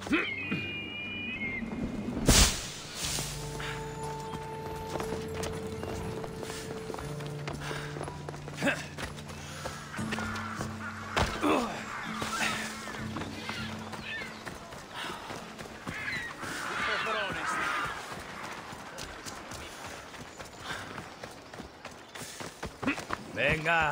Venga.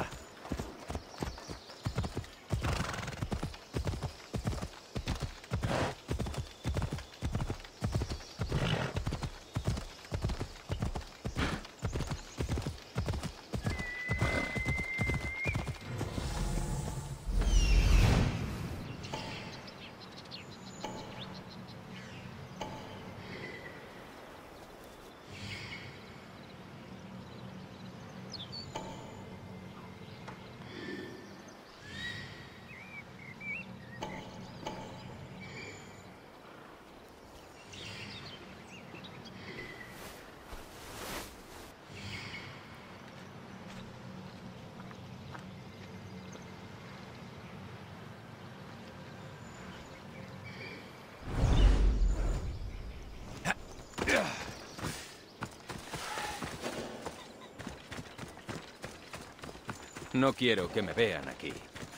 No quiero que me vean aquí.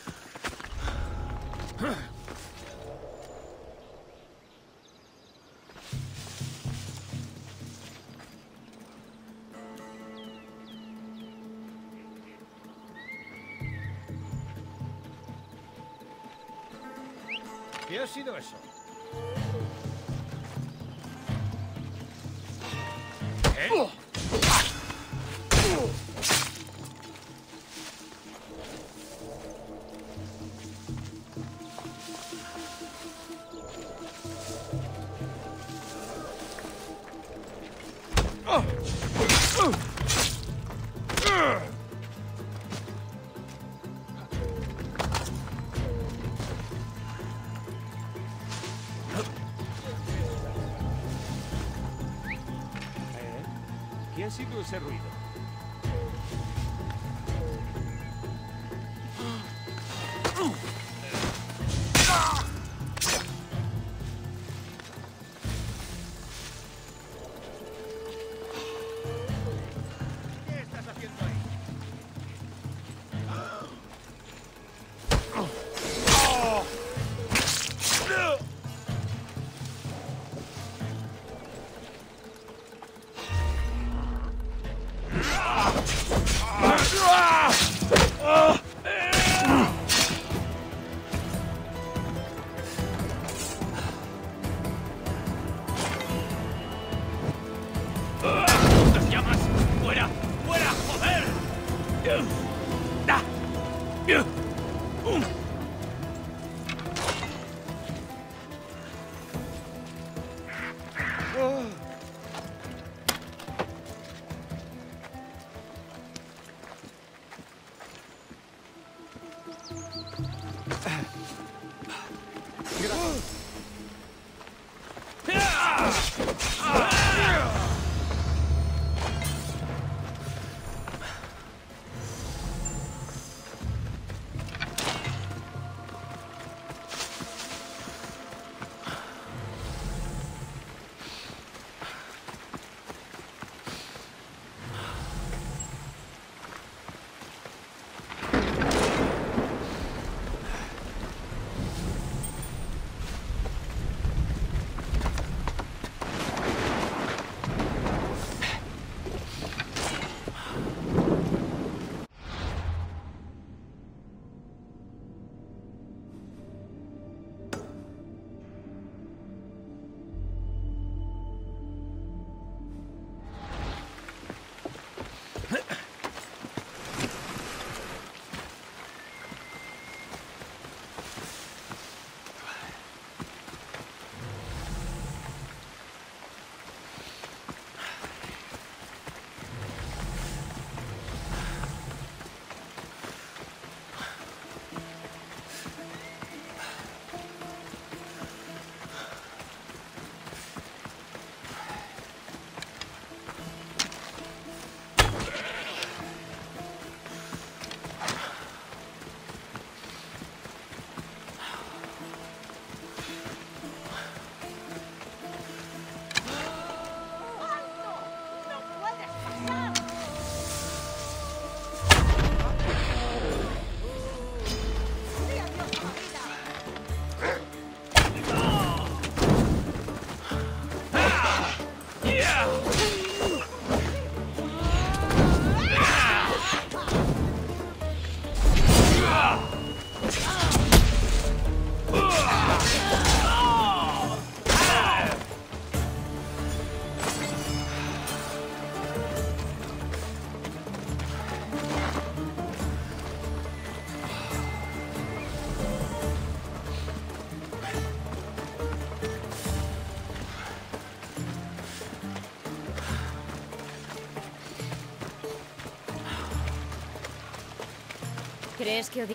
¿Qué ha sido eso? ¿Eh? ¿Qué ha sido ese ruido? ¿Qué estás haciendo ahí? ¿Crees que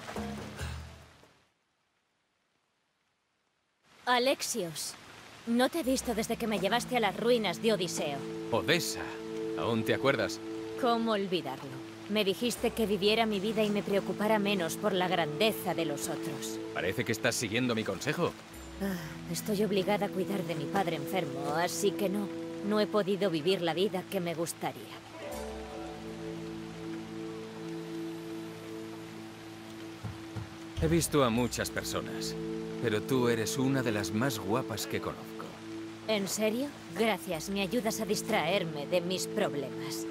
Alexios, no te he visto desde que me llevaste a las ruinas de Odiseo. Odessa. ¿Aún te acuerdas? ¿Cómo olvidarlo? Me dijiste que viviera mi vida y me preocupara menos por la grandeza de los otros. Parece que estás siguiendo mi consejo. Estoy obligada a cuidar de mi padre enfermo, así que no he podido vivir la vida que me gustaría. He visto a muchas personas, pero tú eres una de las más guapas que conozco. ¿En serio? Gracias, me ayudas a distraerme de mis problemas.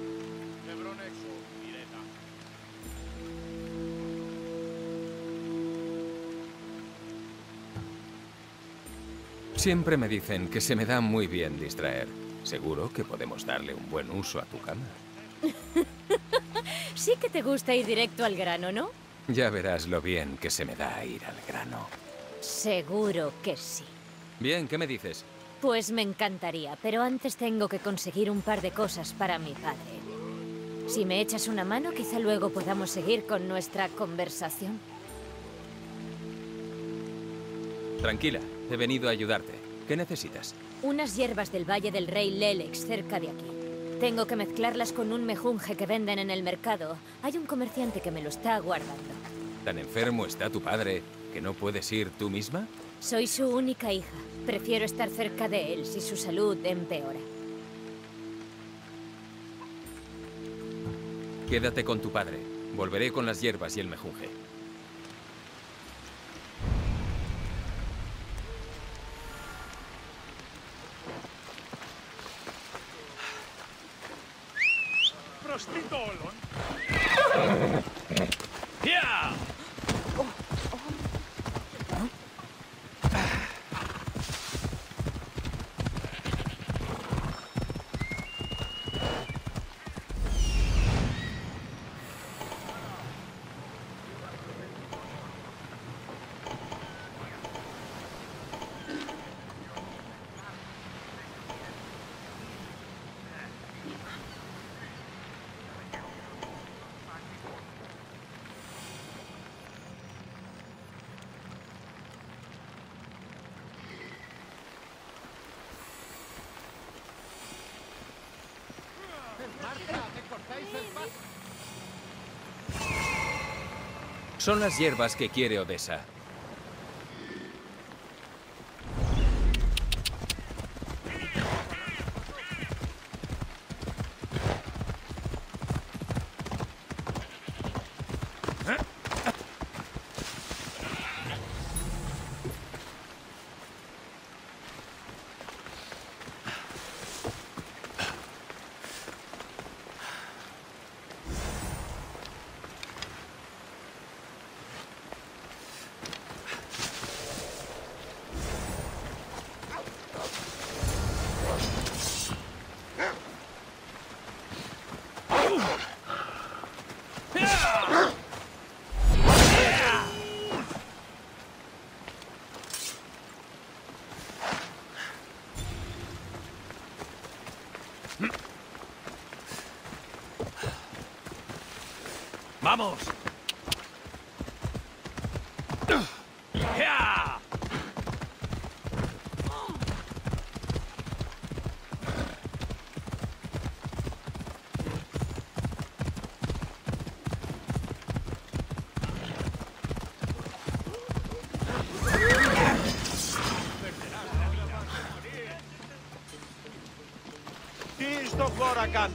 Siempre me dicen que se me da muy bien distraer. Seguro que podemos darle un buen uso a tu cama. Sí que te gusta ir directo al grano, ¿no? Ya verás lo bien que se me da ir al grano. Seguro que sí. Bien, ¿qué me dices? Pues me encantaría, pero antes tengo que conseguir un par de cosas para mi padre. Si me echas una mano, quizá luego podamos seguir con nuestra conversación. Tranquila, he venido a ayudarte. ¿Qué necesitas? Unas hierbas del Valle del Rey Lelex, cerca de aquí. Tengo que mezclarlas con un mejunje que venden en el mercado. Hay un comerciante que me lo está guardando. ¿Tan enfermo está tu padre que no puedes ir tú misma? Soy su única hija. Prefiero estar cerca de él si su salud empeora. Quédate con tu padre. Volveré con las hierbas y el mejunje. Prostituolon. Son las hierbas que quiere Odessa. ¡Vamos! Τι στο χώρα κάνω.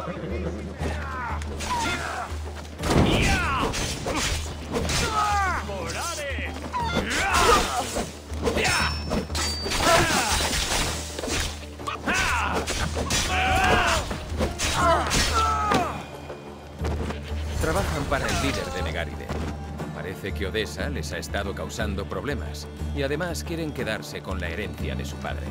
Trabajan para el líder de Megáride. Parece que Odessa les ha estado causando problemas y además quieren quedarse con la herencia de su padre.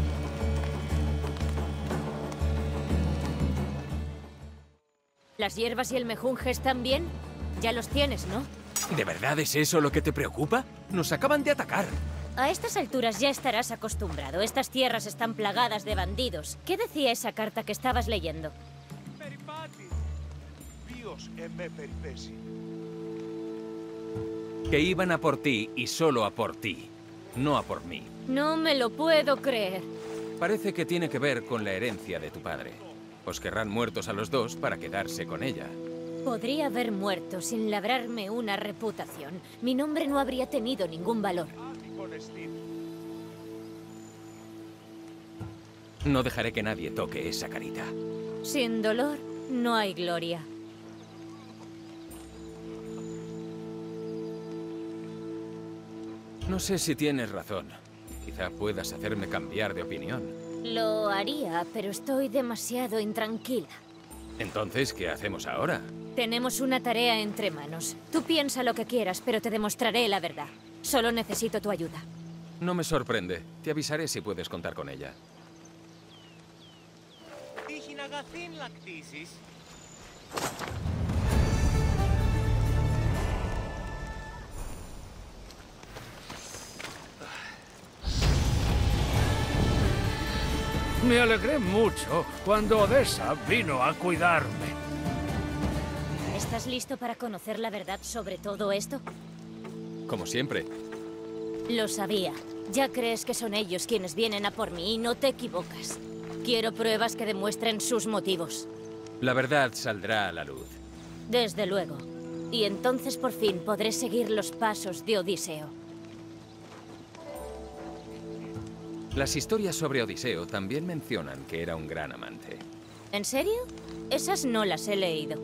¿Las hierbas y el mejunje están bien? Ya los tienes, ¿no? ¿De verdad es eso lo que te preocupa? Nos acaban de atacar. A estas alturas ya estarás acostumbrado. Estas tierras están plagadas de bandidos. ¿Qué decía esa carta que estabas leyendo? Περιπάτη. Ποιος εμέ περιπέσει. Que iban a por ti y solo a por ti, no a por mí. No me lo puedo creer. Parece que tiene que ver con la herencia de tu padre. Os querrán muertos a los dos para quedarse con ella. Podría haber muerto sin labrarme una reputación. Mi nombre no habría tenido ningún valor. No dejaré que nadie toque esa carita. Sin dolor, no hay gloria. No sé si tienes razón. Quizá puedas hacerme cambiar de opinión. Lo haría, pero estoy demasiado intranquila. Entonces, ¿qué hacemos ahora? Tenemos una tarea entre manos. Tú piensa lo que quieras, pero te demostraré la verdad. Solo necesito tu ayuda. No me sorprende. Te avisaré si puedes contar con ella. Me alegré mucho cuando Odessa vino a cuidarme. ¿Estás listo para conocer la verdad sobre todo esto? Como siempre. Lo sabía. Ya crees que son ellos quienes vienen a por mí y no te equivocas. Quiero pruebas que demuestren sus motivos. La verdad saldrá a la luz. Desde luego. Y entonces por fin podré seguir los pasos de Odiseo. Las historias sobre Odiseo también mencionan que era un gran amante. ¿En serio? Esas no las he leído.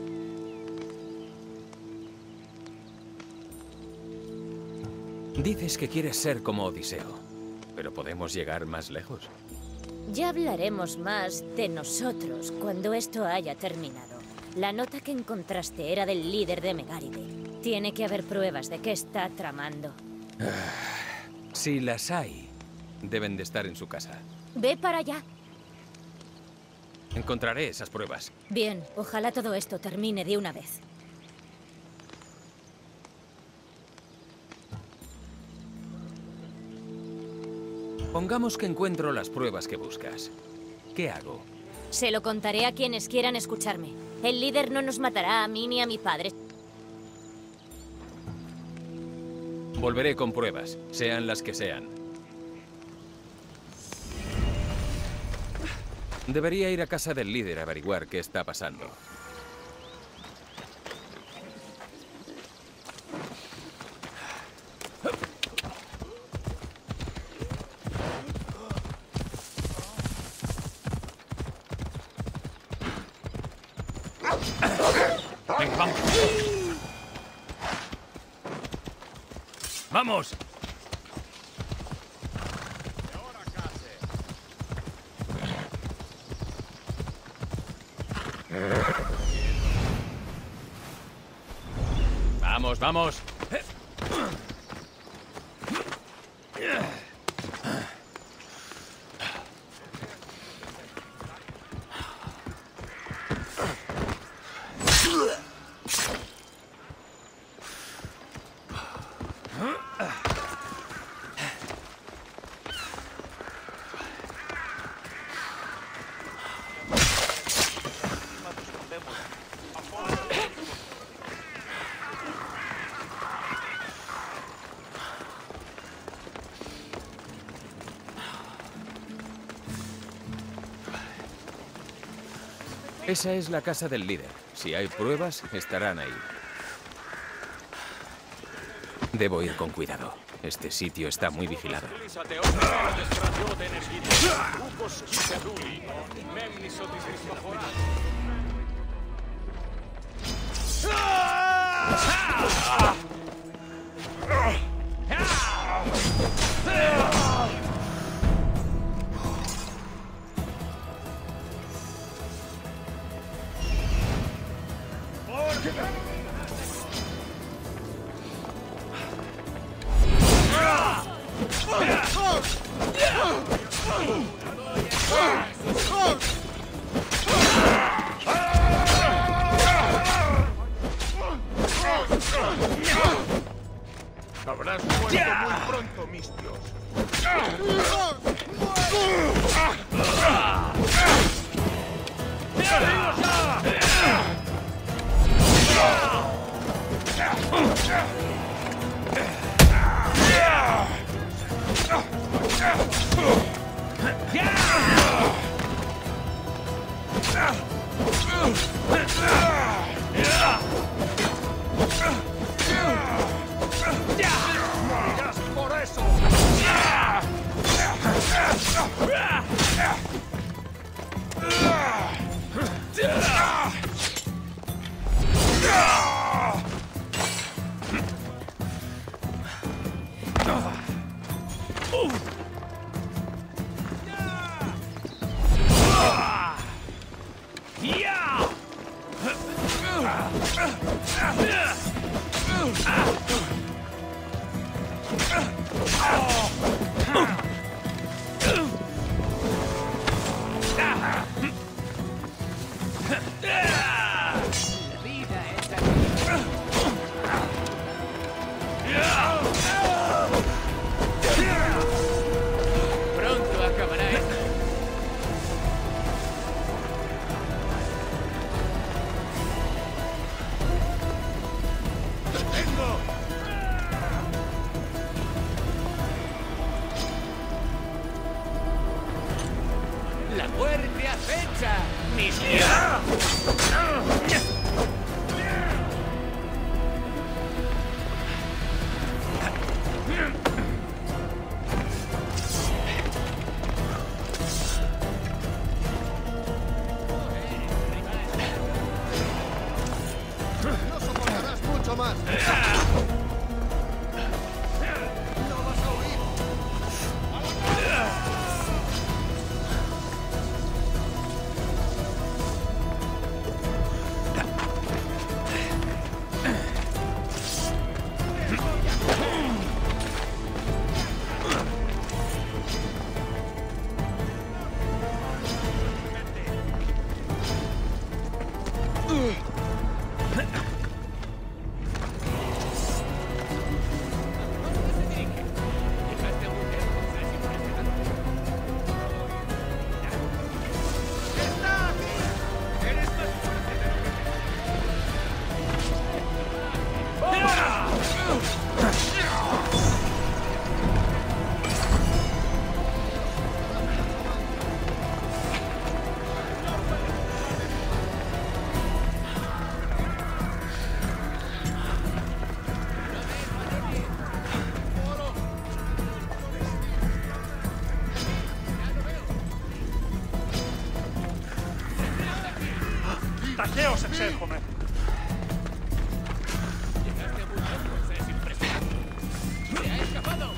Dices que quieres ser como Odiseo, pero podemos llegar más lejos. Ya hablaremos más de nosotros cuando esto haya terminado. La nota que encontraste era del líder de Megáride. Tiene que haber pruebas de que está tramando. Si las hay, deben de estar en su casa. Ve para allá. Encontraré esas pruebas. Bien, ojalá todo esto termine de una vez. Pongamos que encuentro las pruebas que buscas. ¿Qué hago? Se lo contaré a quienes quieran escucharme. El líder no nos matará a mí ni a mi padre. Volveré con pruebas, sean las que sean. Debería ir a casa del líder a averiguar qué está pasando. Venga, vamos. ¡Vamos! ¡Vamos, vamos! Esa es la casa del líder. Si hay pruebas, estarán ahí. Debo ir con cuidado. Este sitio está muy vigilado. Habrás muerto muy pronto, mis dioses. ¡Morirás por eso! Pronto acabará esto. ¡La muerte acecha! ¡Mis No soportarás mucho más. No vas a huir. ¡Taqueos, Exelhomer! Es impresionante. ¡Se ha escapado!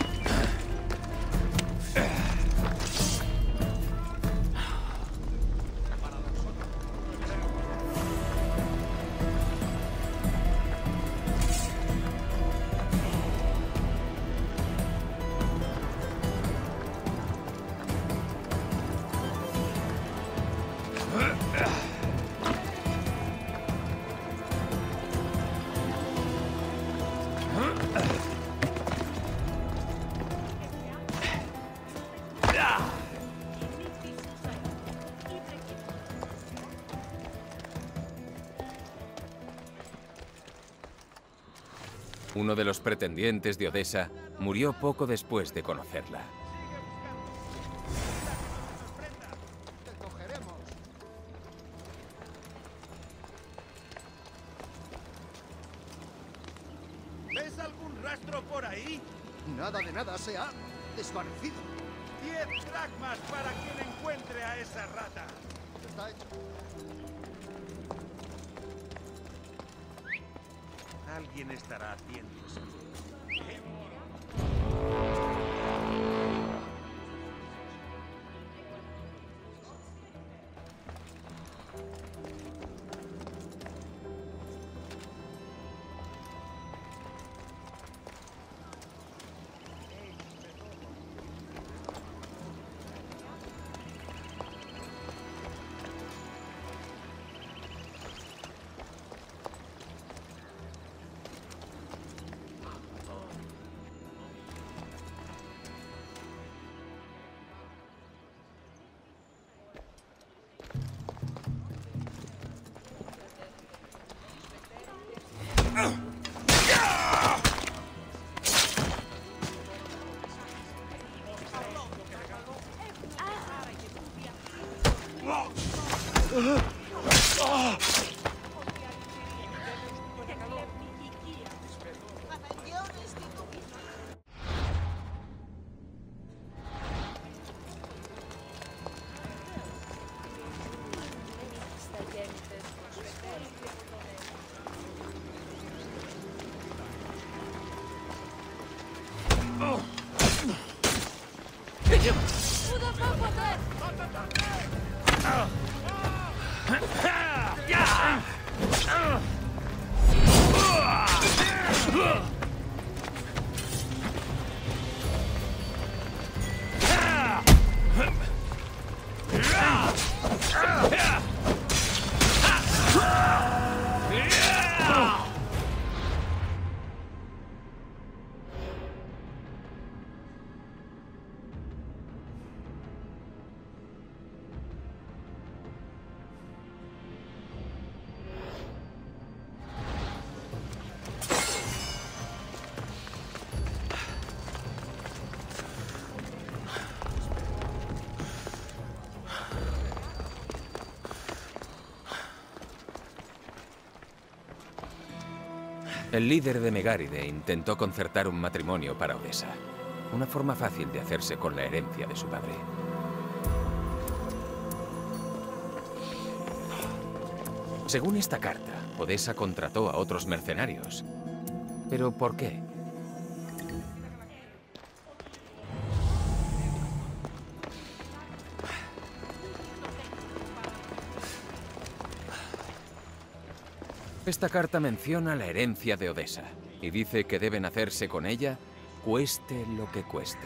Uno de los pretendientes de Odessa murió poco después de conocerla. Te cogeremos. ¿Ves algún rastro por ahí? Nada de nada se ha desvanecido. 10 dracmas para quien encuentre a esa rata. Está hecho. Alguien estará haciendo eso. El líder de Megáride intentó concertar un matrimonio para Odessa. Una forma fácil de hacerse con la herencia de su padre. Según esta carta, Odessa contrató a otros mercenarios. ¿Pero por qué? Esta carta menciona la herencia de Odessa y dice que deben hacerse con ella, cueste lo que cueste.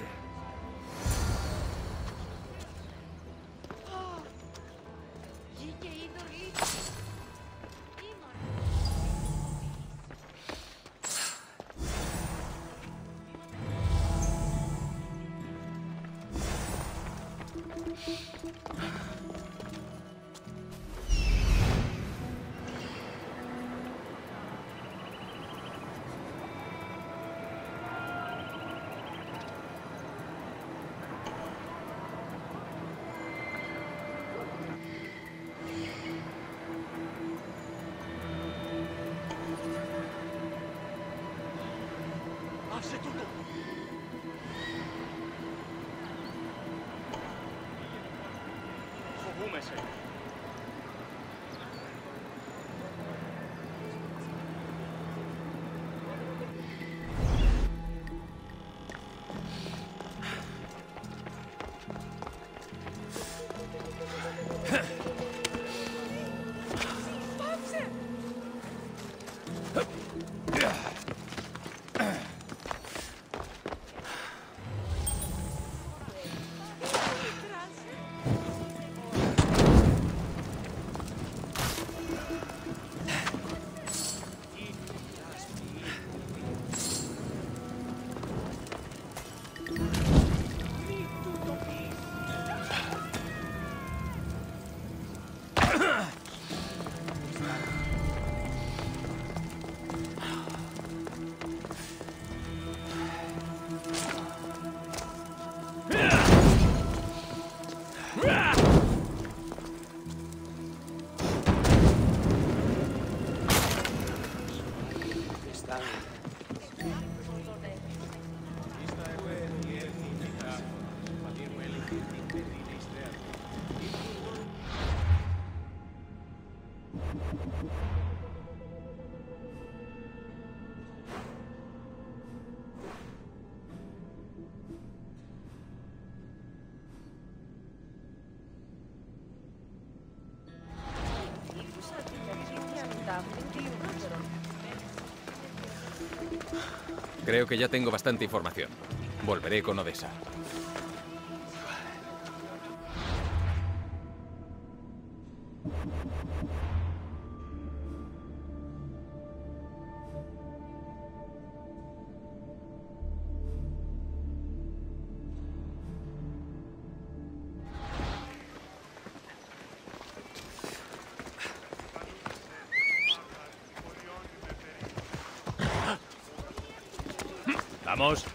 Creo que ya tengo bastante información. Volveré con Odessa. Vamos.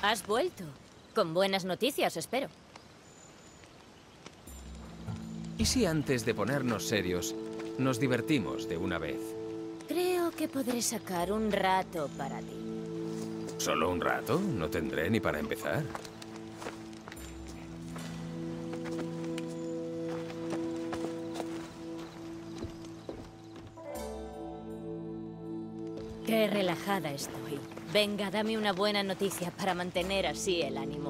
Has vuelto. Con buenas noticias, espero. ¿Y si antes de ponernos serios, nos divertimos de una vez? Creo que podré sacar un rato para ti. ¿Solo un rato? No tendré ni para empezar. Qué relajada estoy. Venga, dame una buena noticia para mantener así el ánimo.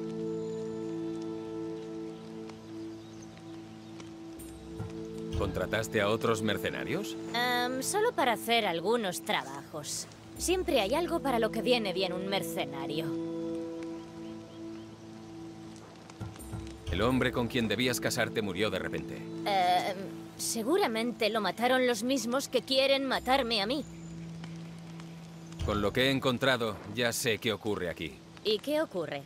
¿Contrataste a otros mercenarios? Solo para hacer algunos trabajos. Siempre hay algo para lo que viene bien un mercenario. El hombre con quien debías casarte murió de repente. Seguramente lo mataron los mismos que quieren matarme a mí. Con lo que he encontrado, ya sé qué ocurre aquí. ¿Y qué ocurre?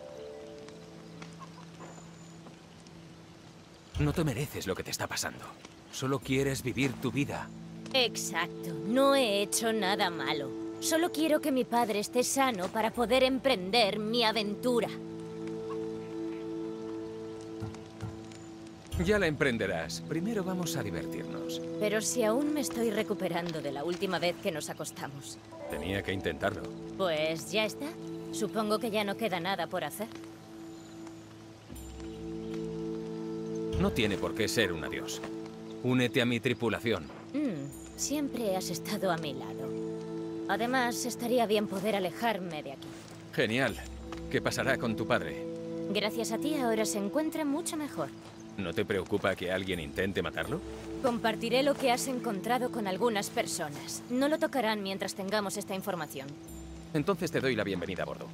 No te mereces lo que te está pasando. Solo quieres vivir tu vida. Exacto. No he hecho nada malo. Solo quiero que mi padre esté sano para poder emprender mi aventura. Ya la emprenderás. Primero vamos a divertirnos. Pero si aún me estoy recuperando de la última vez que nos acostamos. Tenía que intentarlo. Pues ya está. Supongo que ya no queda nada por hacer. No tiene por qué ser un adiós. Únete a mi tripulación. Siempre has estado a mi lado. Además, estaría bien poder alejarme de aquí. Genial. ¿Qué pasará con tu padre? Gracias a ti ahora se encuentra mucho mejor. ¿No te preocupa que alguien intente matarlo? Compartiré lo que has encontrado con algunas personas. No lo tocarán mientras tengamos esta información. Entonces te doy la bienvenida a bordo.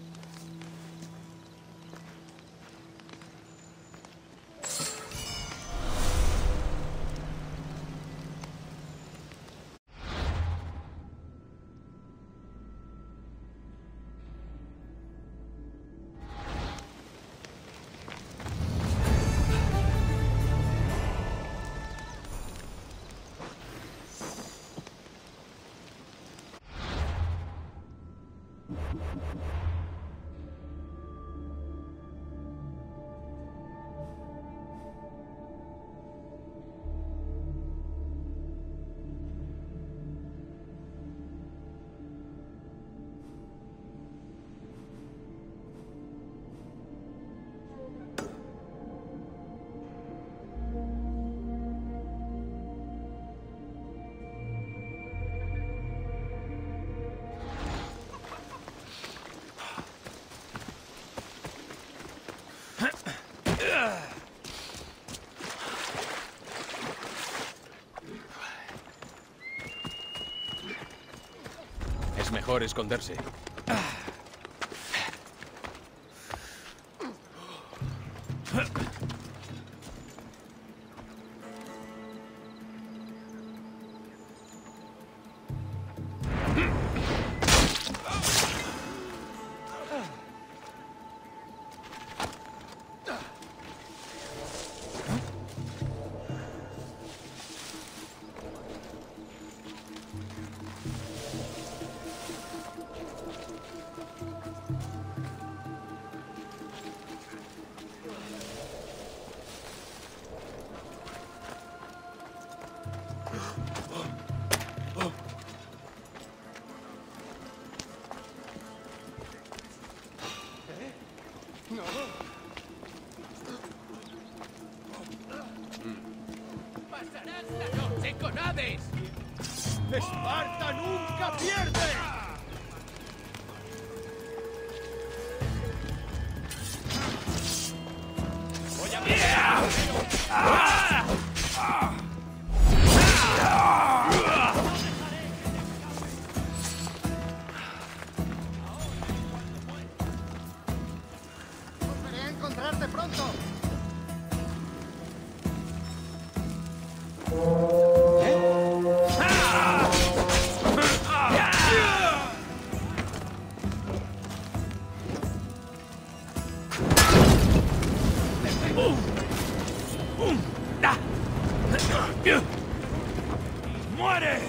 Es mejor esconderse. ¡Pasarás la noche con Hades! ¡Esparta nunca pierde! ¡Voy a Volveré a encontrarte pronto. ¡Muere!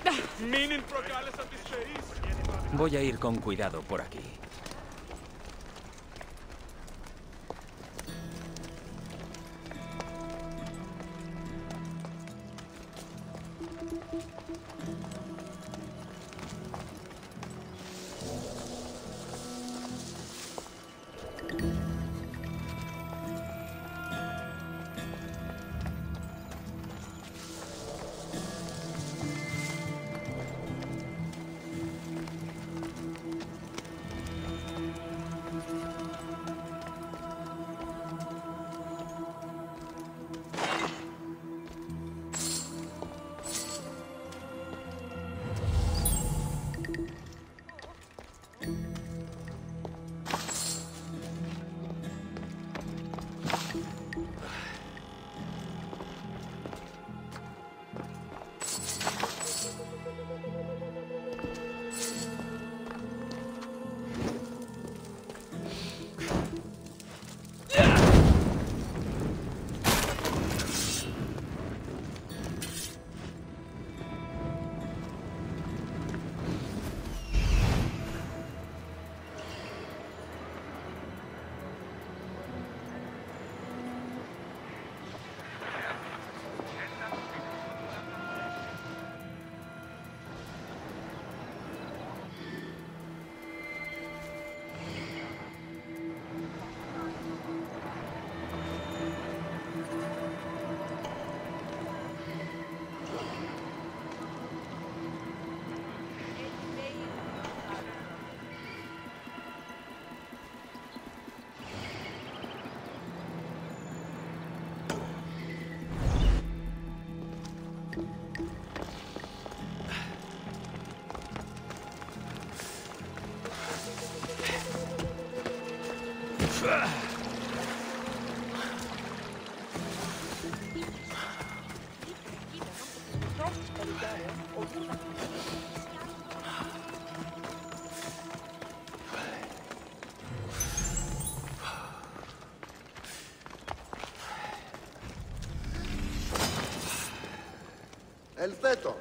Voy a ir con cuidado por aquí. El feto.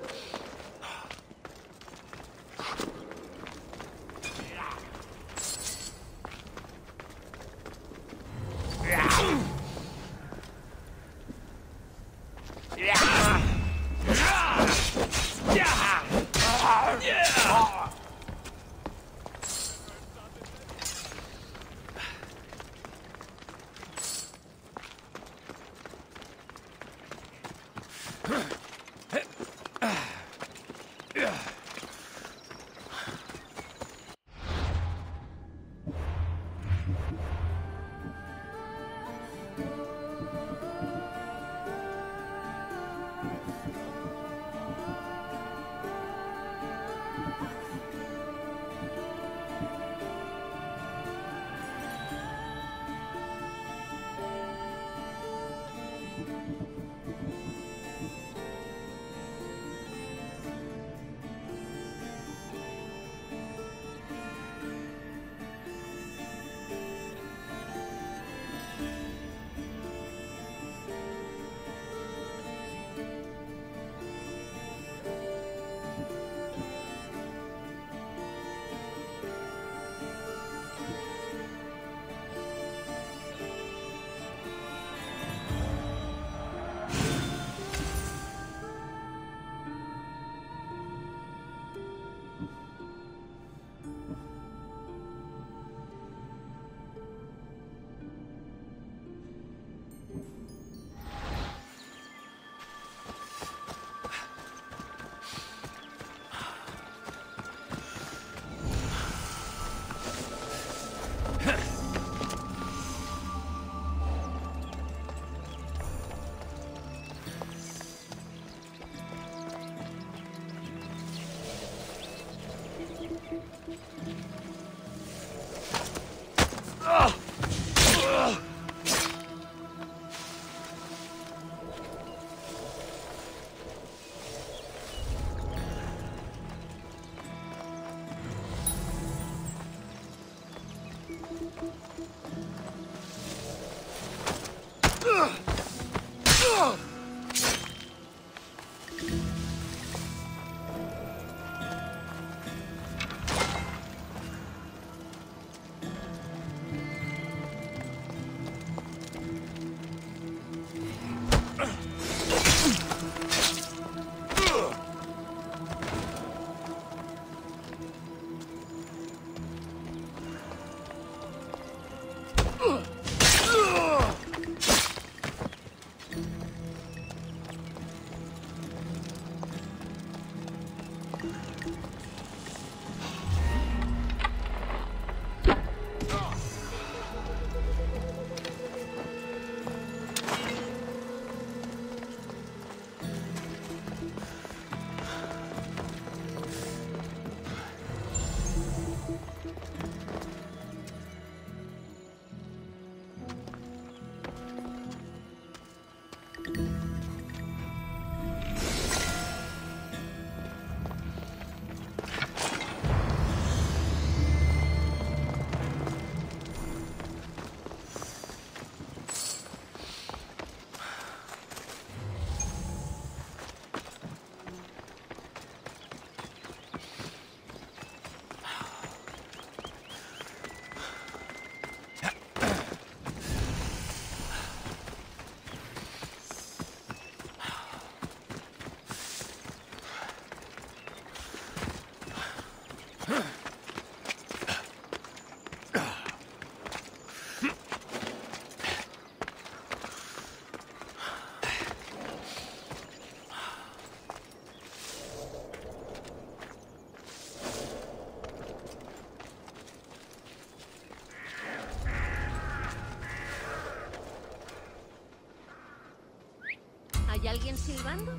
¿Hay alguien silbando?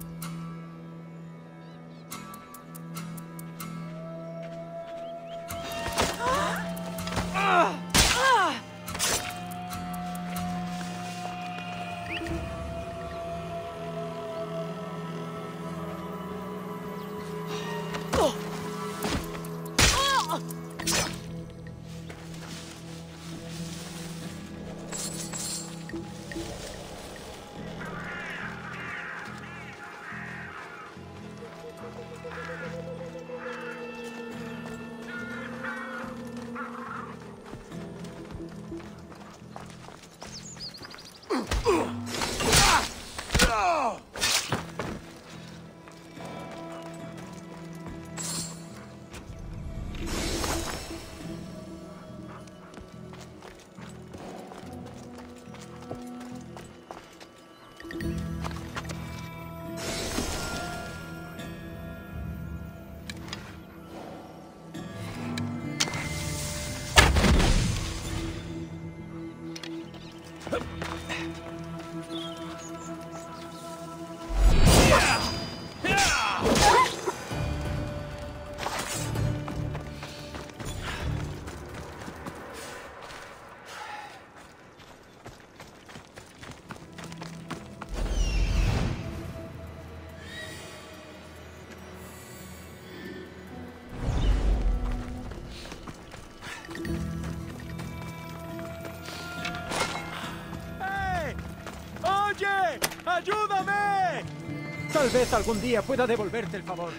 ¡Ayúdame! Tal vez algún día pueda devolverte el favor.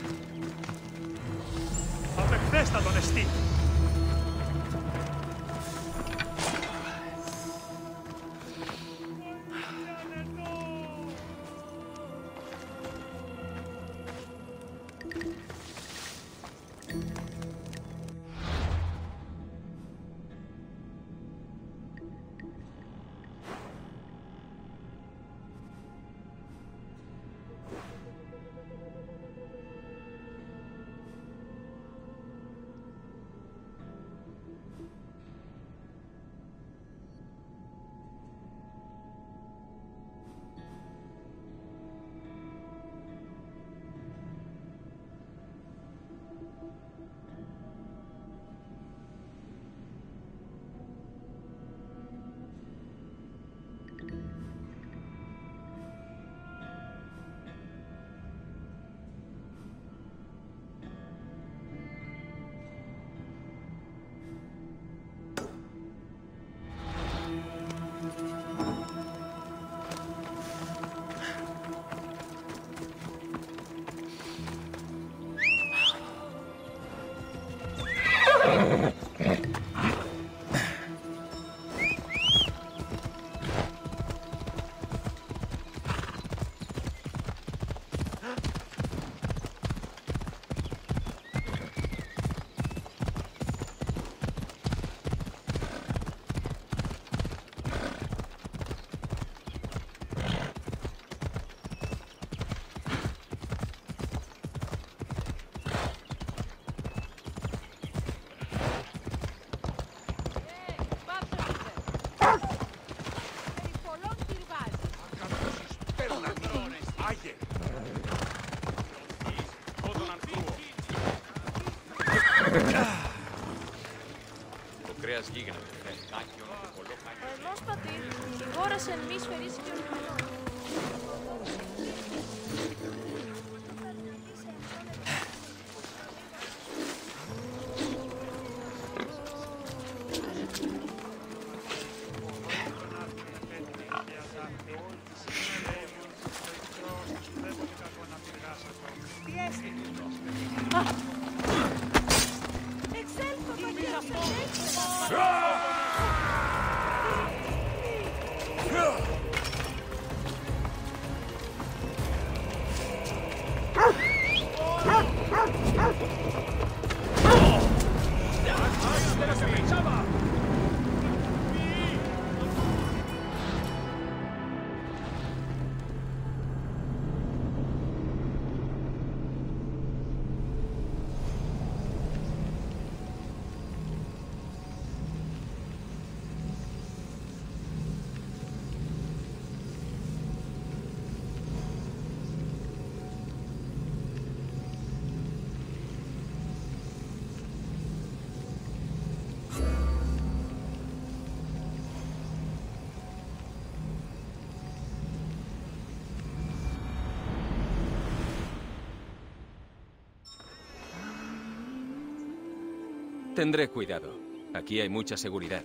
A festa d'onestì! Το κρέας γίγνεται. Ενόσπατη, η χώρα σε μη σφαιρίσει και ορυχανό. Tendré cuidado. Aquí hay mucha seguridad.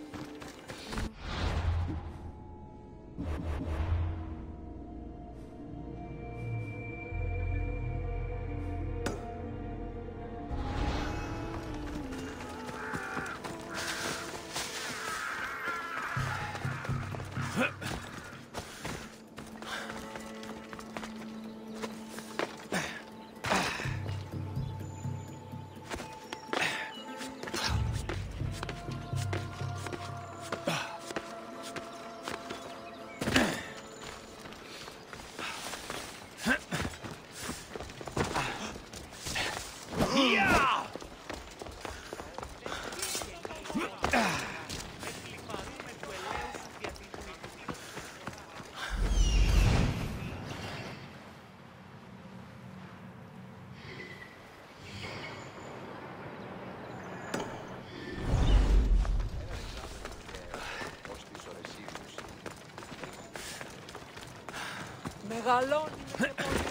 Μεγαλώνει με το πολιόνι.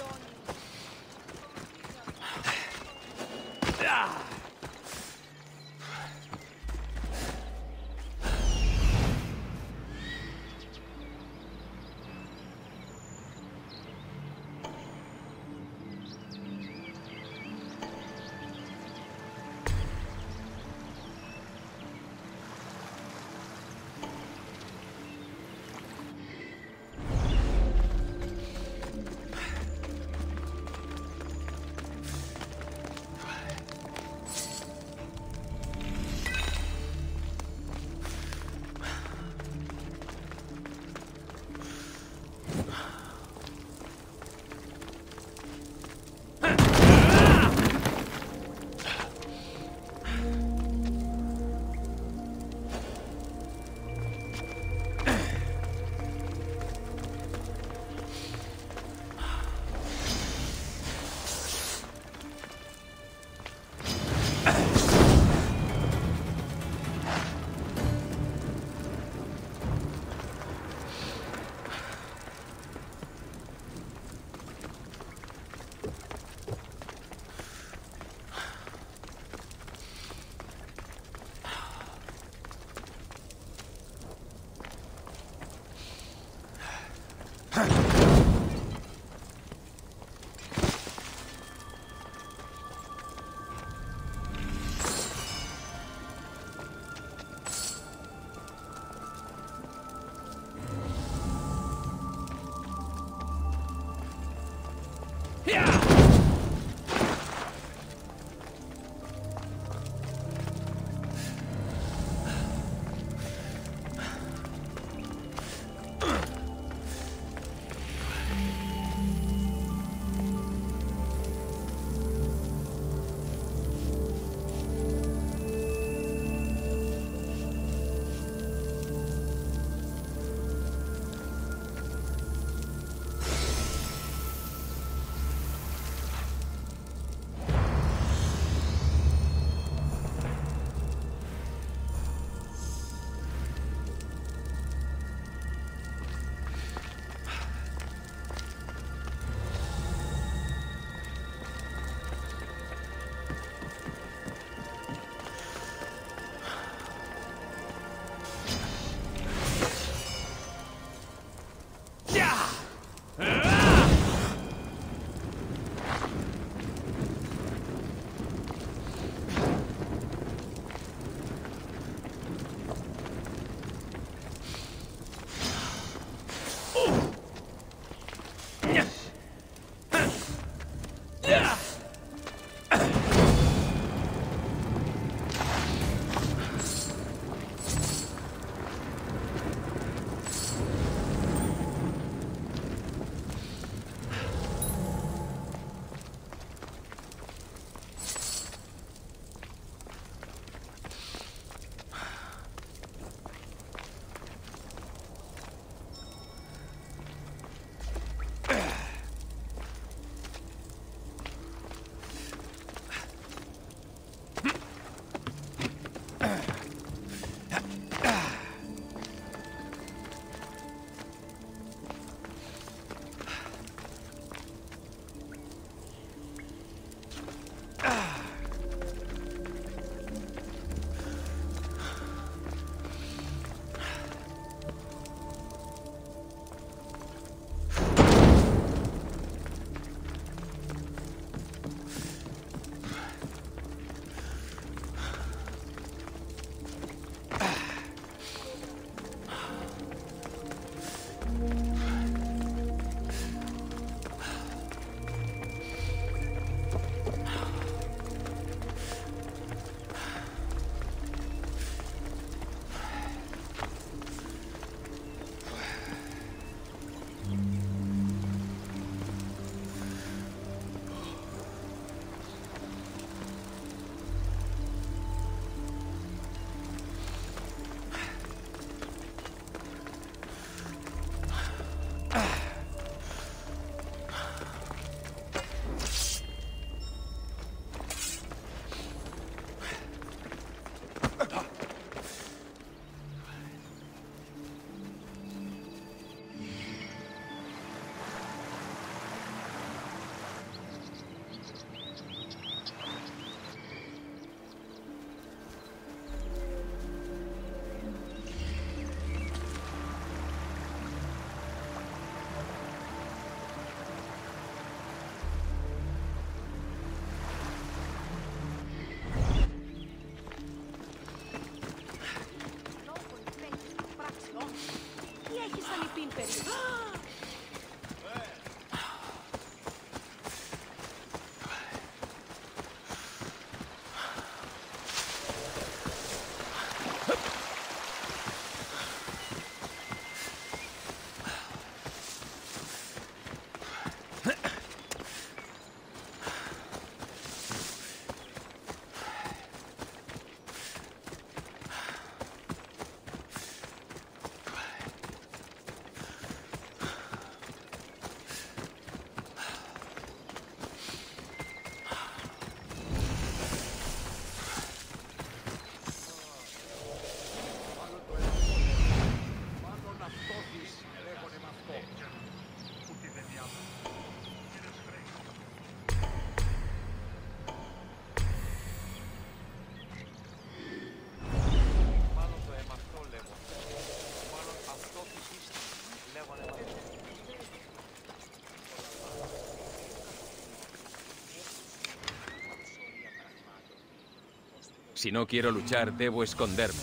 Si no quiero luchar, debo esconderme.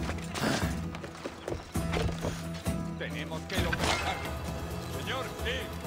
Tenemos que localizarlo. Señor, sí.